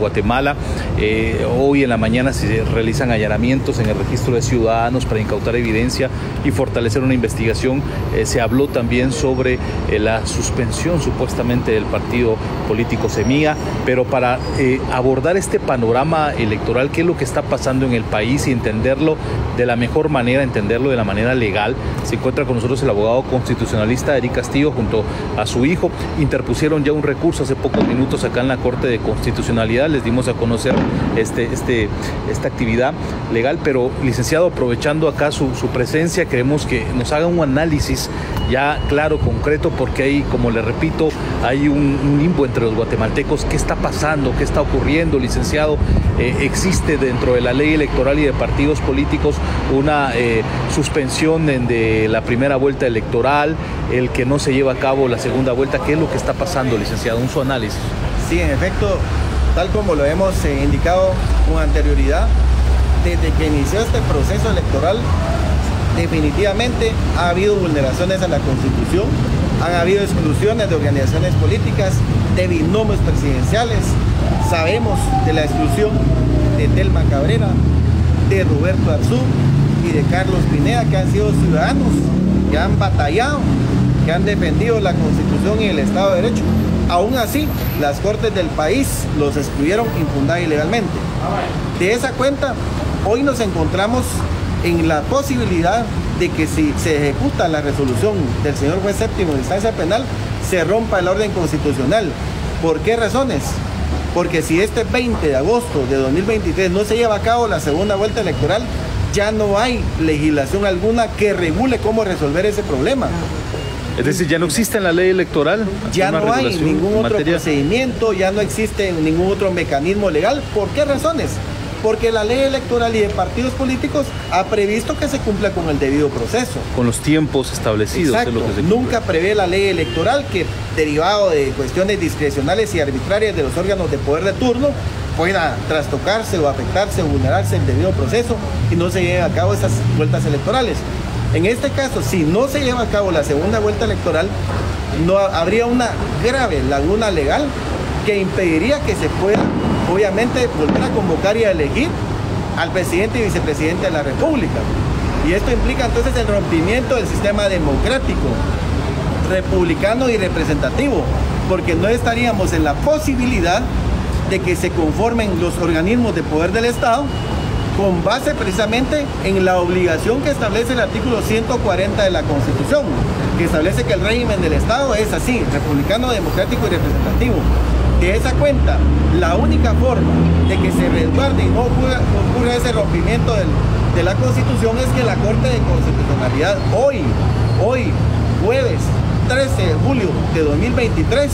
Guatemala. Hoy en la mañana se realizan allanamientos en el registro de ciudadanos para incautar evidencia y fortalecer una investigación. Se habló también sobre la suspensión supuestamente del partido político Semilla, pero para abordar este panorama electoral, qué es lo que está pasando en el país y entenderlo de la mejor manera, entenderlo de la manera legal, se encuentra con nosotros el abogado constitucionalista Eric Castillo junto a su hijo. Interpusieron ya un recurso hace pocos minutos acá en la Corte de Constitucionalidad. Les dimos a conocer esta actividad legal, pero licenciado, aprovechando acá su presencia, queremos que nos haga un análisis ya claro, concreto, porque hay, como le repito, hay un limbo entre los guatemaltecos. ¿Qué está pasando? ¿Qué está ocurriendo, licenciado? Existe dentro de la ley electoral y de partidos políticos una suspensión de la primera vuelta electoral, el que no se lleva a cabo la segunda vuelta. ¿Qué es lo que está pasando, licenciado? Un su análisis. Sí, en efecto, tal como lo hemos indicado con anterioridad, desde que inició este proceso electoral, definitivamente ha habido vulneraciones a la Constitución, han habido exclusiones de organizaciones políticas, de binomios presidenciales. Sabemos de la exclusión de Telma Cabrera, de Roberto Arzú y de Carlos Pineda, que han sido ciudadanos, que han batallado, que han defendido la Constitución y el Estado de Derecho. Aún así, las Cortes del país los excluyeron infundada y ilegalmente. De esa cuenta, hoy nos encontramos en la posibilidad de que si se ejecuta la resolución del señor juez séptimo de instancia penal, se rompa el orden constitucional. ¿Por qué razones? Porque si este 20 de agosto de 2023 no se lleva a cabo la segunda vuelta electoral, ya no hay legislación alguna que regule cómo resolver ese problema. Es decir, ya no existe en la ley electoral. Ya no hay ningún otro procedimiento, ya no existe ningún otro mecanismo legal. ¿Por qué razones? Porque la ley electoral y de partidos políticos ha previsto que se cumpla con el debido proceso. Con los tiempos establecidos. Exacto. Es lo que se Nunca prevé la ley electoral que, derivado de cuestiones discrecionales y arbitrarias de los órganos de poder de turno, pueda trastocarse o afectarse o vulnerarse el debido proceso y no se lleven a cabo esas vueltas electorales. En este caso, si no se lleva a cabo la segunda vuelta electoral, no habría una grave laguna legal que impediría que se pueda, obviamente, volver a convocar y a elegir al presidente y vicepresidente de la República. Y esto implica entonces el rompimiento del sistema democrático, republicano y representativo, porque no estaríamos en la posibilidad de que se conformen los organismos de poder del Estado con base precisamente en la obligación que establece el artículo 140 de la Constitución, que establece que el régimen del Estado es así, republicano, democrático y representativo. De esa cuenta, la única forma de que se resguarde y no ocurra ese rompimiento de la Constitución es que la Corte de Constitucionalidad hoy, jueves 13 de julio de 2023,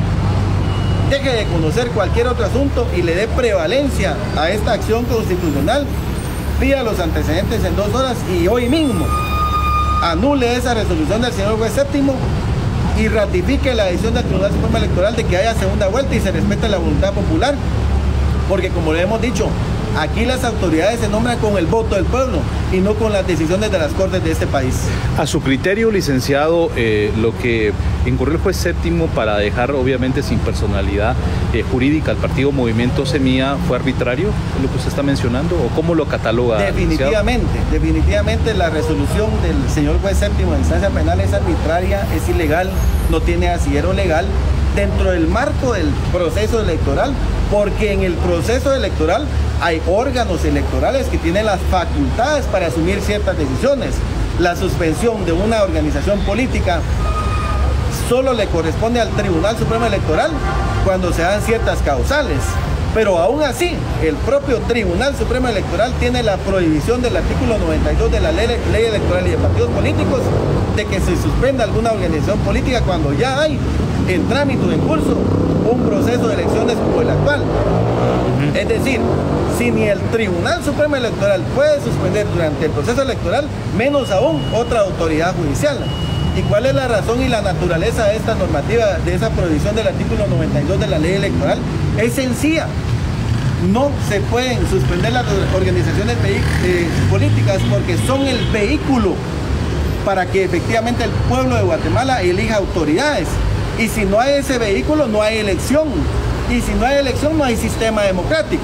deje de conocer cualquier otro asunto y le dé prevalencia a esta acción constitucional, pida los antecedentes en 2 horas y hoy mismo anule esa resolución del señor juez séptimo y ratifique la decisión del Tribunal Supremo Electoral de que haya segunda vuelta y se respete la voluntad popular, porque como le hemos dicho, aquí las autoridades se nombran con el voto del pueblo y no con las decisiones de las cortes de este país. A su criterio, licenciado, lo que incurrió el juez séptimo para dejar obviamente sin personalidad jurídica al partido Movimiento Semilla, ¿fue arbitrario? ¿Es lo que usted está mencionando? ¿O cómo lo cataloga? Definitivamente la resolución del señor juez séptimo de instancia penal es arbitraria, es ilegal, no tiene asidero legal dentro del marco del proceso electoral, porque en el proceso electoral hay órganos electorales que tienen las facultades para asumir ciertas decisiones. La suspensión de una organización política solo le corresponde al Tribunal Supremo Electoral cuando se dan ciertas causales. Pero aún así, el propio Tribunal Supremo Electoral tiene la prohibición del artículo 92 de la ley electoral y de partidos políticos de que se suspenda alguna organización política cuando ya hay en trámite o en curso un proceso de elecciones como el actual. Es decir, si ni el Tribunal Supremo Electoral puede suspender durante el proceso electoral, menos aún otra autoridad judicial. ¿Y cuál es la razón y la naturaleza de esta normativa, de esa prohibición del artículo 92 de la ley electoral? Es sencilla. No se pueden suspender las organizaciones políticas porque son el vehículo para que efectivamente el pueblo de Guatemala elija autoridades. Y si no hay ese vehículo, no hay elección. Y si no hay elección, no hay sistema democrático.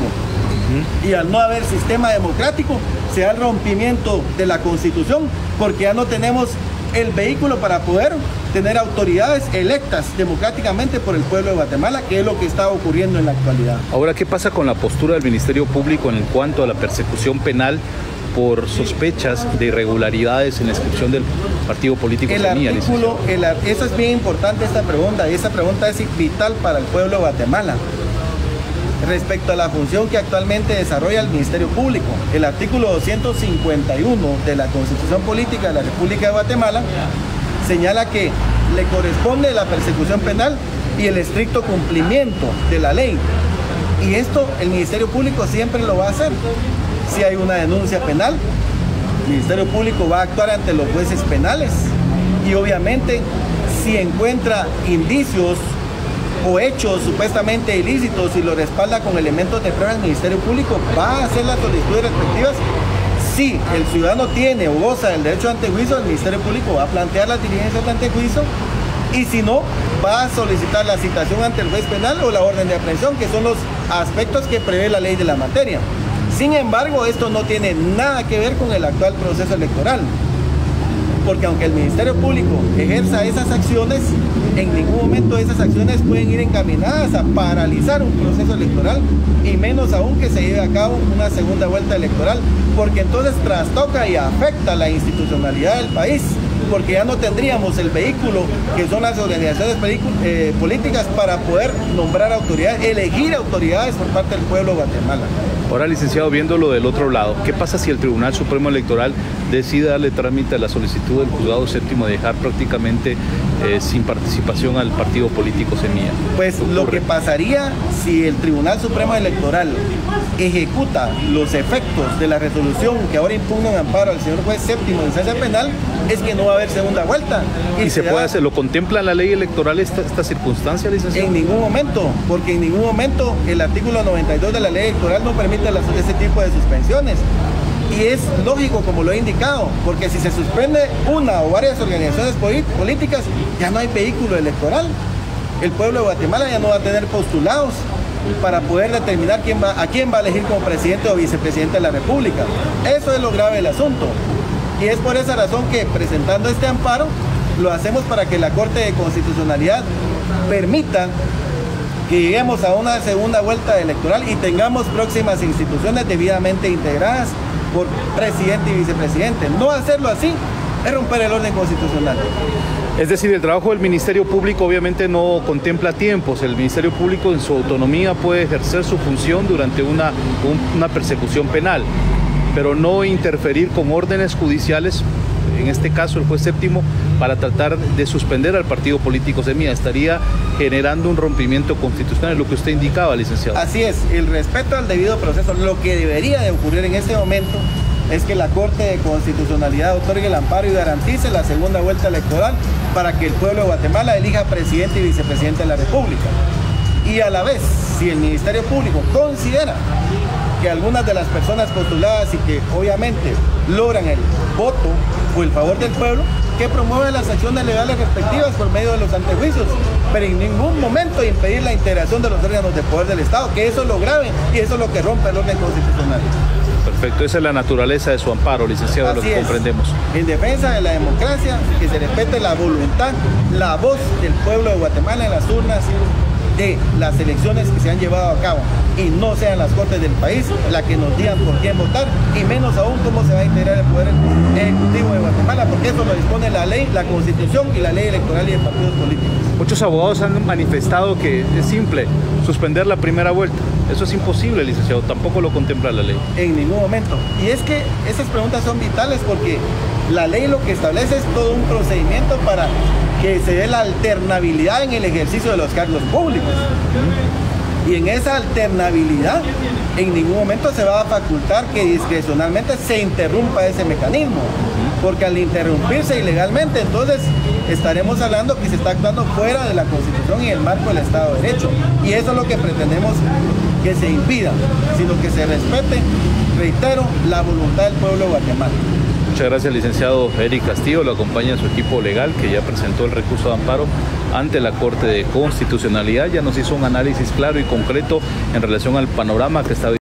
Y al no haber sistema democrático, se da el rompimiento de la Constitución, porque ya no tenemos el vehículo para poder tener autoridades electas democráticamente por el pueblo de Guatemala, que es lo que está ocurriendo en la actualidad. Ahora, ¿qué pasa con la postura del Ministerio Público en cuanto a la persecución penal por sospechas de irregularidades en la inscripción del partido político Semilla? Eso es bien importante, esta pregunta, y esta pregunta es vital para el pueblo de Guatemala. Respecto a la función que actualmente desarrolla el Ministerio Público, el artículo 251 de la Constitución Política de la República de Guatemala señala que le corresponde la persecución penal y el estricto cumplimiento de la ley. Y esto el Ministerio Público siempre lo va a hacer. Si hay una denuncia penal, el Ministerio Público va a actuar ante los jueces penales y obviamente si encuentra indicios o hechos supuestamente ilícitos y lo respalda con elementos de prueba, el Ministerio Público va a hacer las solicitudes respectivas. Si el ciudadano tiene o goza del derecho de antejuicio, el Ministerio Público va a plantear las diligencias de antejuicio, y si no, va a solicitar la citación ante el juez penal o la orden de aprehensión, que son los aspectos que prevé la ley de la materia. Sin embargo, esto no tiene nada que ver con el actual proceso electoral, porque aunque el Ministerio Público ejerza esas acciones, en ningún momento esas acciones pueden ir encaminadas a paralizar un proceso electoral, y menos aún que se lleve a cabo una segunda vuelta electoral, porque entonces trastoca y afecta la institucionalidad del país, porque ya no tendríamos el vehículo que son las organizaciones políticas para poder nombrar autoridades, elegir autoridades por parte del pueblo de Guatemala. Ahora, licenciado, viéndolo del otro lado, ¿qué pasa si el Tribunal Supremo Electoral decide darle trámite a la solicitud del Juzgado Séptimo de dejar prácticamente sin participación al partido político Semilla? Pues lo que pasaría si el Tribunal Supremo Electoral ejecuta los efectos de la resolución que ahora impugna en amparo al señor juez séptimo de instancia penal, es que no va a haber segunda vuelta. ¿Y se puede hacer? ¿Lo contempla en la ley electoral esta circunstancia, licenciado? En ningún momento, porque en ningún momento el artículo 92 de la ley electoral no permite ese tipo de suspensiones. Y es lógico, como lo he indicado, porque si se suspende una o varias organizaciones políticas, ya no hay vehículo electoral. El pueblo de Guatemala ya no va a tener postulados para poder determinar a quién va a elegir como presidente o vicepresidente de la República. Eso es lo grave del asunto. Y es por esa razón que, presentando este amparo, lo hacemos para que la Corte de Constitucionalidad permita que lleguemos a una segunda vuelta electoral y tengamos próximas instituciones debidamente integradas por presidente y vicepresidente. No hacerlo así es romper el orden constitucional. Es decir, el trabajo del Ministerio Público obviamente no contempla tiempos. El Ministerio Público en su autonomía puede ejercer su función durante una persecución penal, pero no interferir con órdenes judiciales, en este caso el juez séptimo, para tratar de suspender al partido político Semilla. Estaría generando un rompimiento constitucional, lo que usted indicaba, licenciado. Así es, el respeto al debido proceso. Lo que debería de ocurrir en este momento es que la Corte de Constitucionalidad otorgue el amparo y garantice la segunda vuelta electoral para que el pueblo de Guatemala elija presidente y vicepresidente de la República. Y a la vez, si el Ministerio Público considera que algunas de las personas postuladas y que obviamente logran el voto o el favor del pueblo, que promuevan las acciones legales respectivas por medio de los antejuicios, pero en ningún momento impedir la integración de los órganos de poder del Estado, que eso es lo grave y eso es lo que rompe el orden constitucional. Perfecto, esa es la naturaleza de su amparo, licenciado, de lo que comprendemos. En defensa de la democracia, que se respete la voluntad, la voz del pueblo de Guatemala en las urnas de las elecciones que se han llevado a cabo, y no sean las cortes del país las que nos digan por quién votar, y menos aún cómo se va a integrar el poder ejecutivo de Guatemala, porque eso lo dispone la ley, la Constitución y la ley electoral y de partidos políticos. Muchos abogados han manifestado que es simple suspender la primera vuelta. Eso es imposible, licenciado, tampoco lo contempla la ley. En ningún momento. Y es que esas preguntas son vitales, porque la ley lo que establece es todo un procedimiento para que se dé la alternabilidad en el ejercicio de los cargos públicos. Y en esa alternabilidad, en ningún momento se va a facultar que discrecionalmente se interrumpa ese mecanismo, porque al interrumpirse ilegalmente, entonces estaremos hablando que se está actuando fuera de la Constitución y el marco del Estado de Derecho. Y eso es lo que pretendemos que se impida, sino que se respete, reitero, la voluntad del pueblo de Guatemala. Muchas Muchas gracias, licenciado Eric Castillo. Lo acompaña su equipo legal, que ya presentó el recurso de amparo ante la Corte de Constitucionalidad. Ya nos hizo un análisis claro y concreto en relación al panorama que está